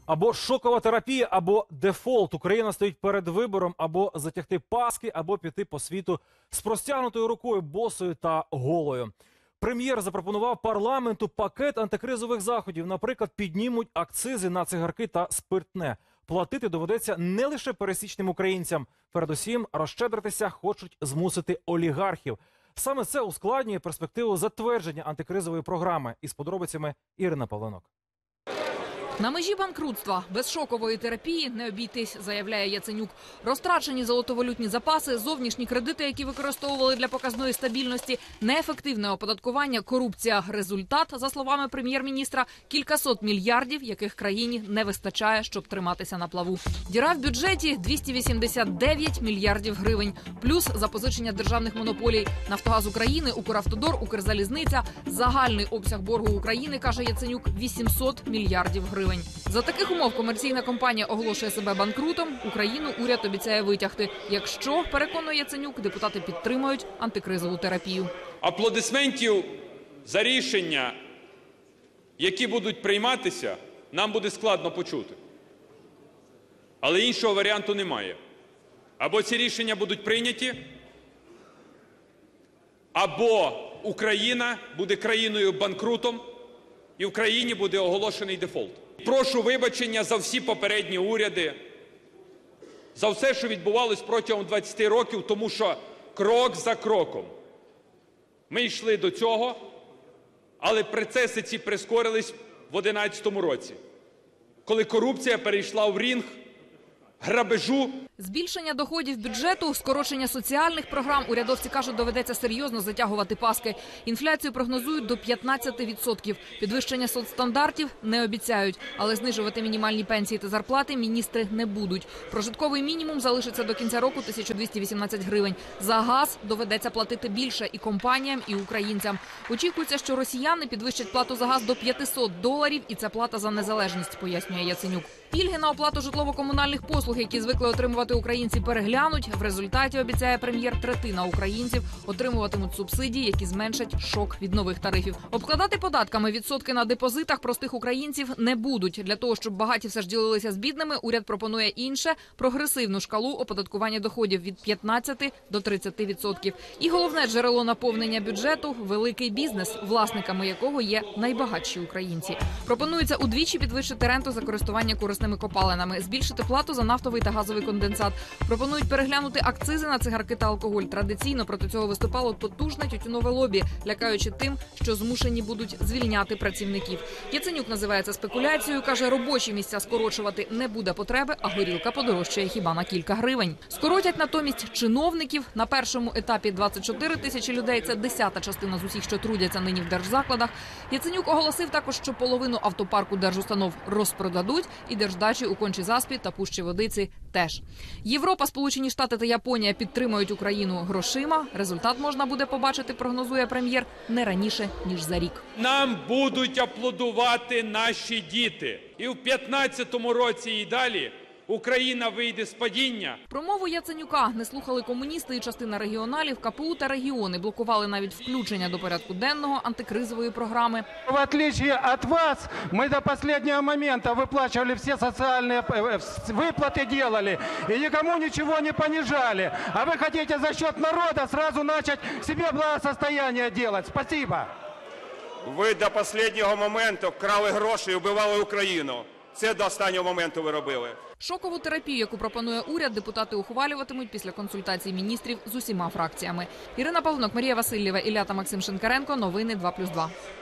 Або шокова терапія, або дефолт. Україна стоїть перед вибором або затягти паски, або піти по світу з простягнутою рукою, босою та голою. Прем'єр запропонував парламенту пакет антикризових заходів. Наприклад, піднімуть акцизи на цигарки та спиртне. Платити доведеться не лише пересічним українцям. Передусім, розщедритися хочуть змусити олігархів. Саме це ускладнює перспективу затвердження антикризової програми. Із подробицями Ірина Павленок. На межі банкрутства без шокової терапії не обійтись, заявляє Яценюк. Розтрачені золотовалютні запаси, зовнішні кредити, які використовували для показної стабільності, неефективне оподаткування, корупція. Результат, за словами прем'єр-міністра, кількасот мільярдів, яких країні не вистачає, щоб триматися на плаву. Діра в бюджеті – 289 мільярдів гривень. Плюс запозичення державних монополій. Нафтогаз України, Укравтодор, Укрзалізниця. Загальний обсяг боргу України, каже Яценюк, 800 мільярдів гривень. За таких умов комерційна компанія оголошує себе банкрутом, Україну уряд обіцяє витягти. Якщо, переконує Яценюк, депутати підтримують антикризову терапію. Аплодисментів за рішення, які будуть прийматися, нам буде складно почути. Але іншого варіанту немає. Або ці рішення будуть прийняті, або Україна буде країною-банкрутом, і в країні буде оголошений дефолт. Прошу вибачення за всі попередні уряди, за все, що відбувалось протягом 20 років, тому що крок за кроком ми йшли до цього, але процеси ці прискорились в 2011 році, коли корупція перейшла в ринг грабежу. Збільшення доходів бюджету, скорочення соціальних програм, урядовці кажуть, доведеться серйозно затягувати паски. Інфляцію прогнозують до 15%. Підвищення соцстандартів не обіцяють. Але знижувати мінімальні пенсії та зарплати міністри не будуть. Прожитковий мінімум залишиться до кінця року 1218 гривень. За газ доведеться платити більше і компаніям, і українцям. Очікується, що росіяни підвищать плату за газ до $500, і це плата за незалежність, пояснює Яценюк. Пільги на оплату житлово-комунальних послуг, які звикли отримувати українці, переглянуть. В результаті, обіцяє прем'єр, третина українців отримуватимуть субсидії, які зменшать шок від нових тарифів. Обкладати податками відсотки на депозитах простих українців не будуть. Для того, щоб багаті все ж ділилися з бідними, уряд пропонує інше – прогресивну шкалу оподаткування доходів від 15 до 30%. І головне джерело наповнення бюджету – великий бізнес, власниками якого є найбагатші українці. Пропонується удвічі підвищити ренту за користування корисними копалинами, збільшити плату за нафтовий та газовий конденсат. Пропонують переглянути акцизи на цигарки та алкоголь. Традиційно проти цього виступало потужне тютюнове лобі, лякаючи тим, що змушені будуть звільняти працівників. Яценюк називає це спекуляцією, каже, робочі місця скорочувати не буде потреби, а горілка подорожчає хіба на кілька гривень. Скоротять натомість чиновників. На першому етапі 24 тисячі людей – це 10-та частина з усіх, що трудяться нині в держзакладах. Яценюк оголосив також, що половину автопарку держустанов розпродадуть і держдачі у Кончі-Заспі та Пущі Водиці теж. Європа, Сполучені Штати та Японія підтримують Україну грошима. Результат можна буде побачити, прогнозує прем'єр, не раніше, ніж за рік. Нам будуть аплодувати наші діти. І в 2015 році і далі Україна вийде з падіння. Промову Яценюка не слухали комуністи і частина регіоналів, КПУ та регіони. Блокували навіть включення до порядку денного антикризової програми. В отличие от вас, мы до последнего момента выплачивали все социальные выплаты, делали, и никому ничего не понижали. А вы хотите за счет народа сразу начать себе благосостояние делать. Спасибо. Ви до останнього моменту вкрали гроші і вбивали Україну. Це до останнього моменту ви робили. Шокову терапію, яку пропонує уряд, депутати ухвалюватимуть після консультацій міністрів з усіма фракціями. Ірина Павленок, Марія Васильєва, Ілля та Максим Шинкаренко. Новини 2+2.